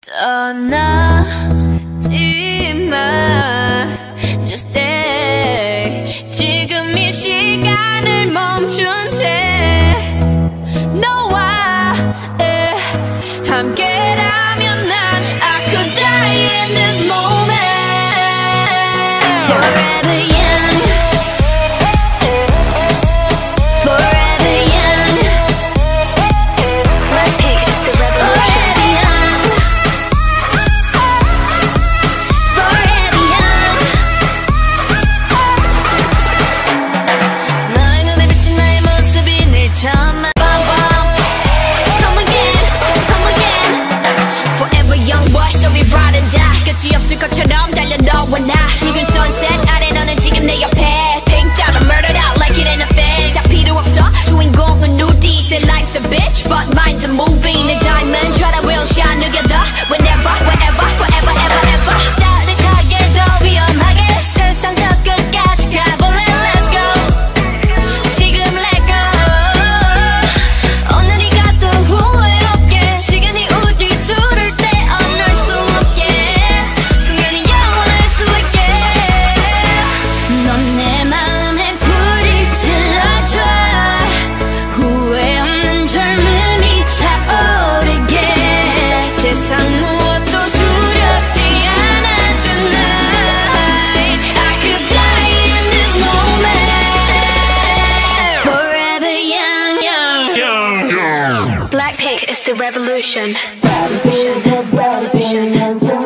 떠나지 마, just stay. 지금 이 시간을 멈춘 채 너와 함께라면 난 I could die in this moment. Forever young, forever young. BLACKPINK is the revolution. Forever young, 너의 눈에 비친 나의 모습이 늘 처음. Come again, come again. Forever young boy, so we ride and die. 끝이 없을 것처럼 달려 너와 나. 붉은 sunset 아래 너는 지금 내 옆에. Pink down and murdered out like it ain't a thing. 다 필요 없어. 주인공은 누디. Say life's a bitch, but mine's a movie. 내 diamond, try to will shine together. Whenever, wherever, forever, ever, ever. 짜릿하게 더 위험하게 세상 저 끝까지 가볼래. Let's go. 지금 let go. 오늘이 가도 후회 없게. 시간이 우리 둘을 떼어낼 수 없게. 순간이 영원할 수 있게. 넌 내 마음에 불을 질러줘. 후회 없는 젊음이 타오르게. 세상 무엇도 두렵지 않아 tonight. I could die in this moment. Forever young, young. BLACKPINK is the revolution. Revolution, revolution.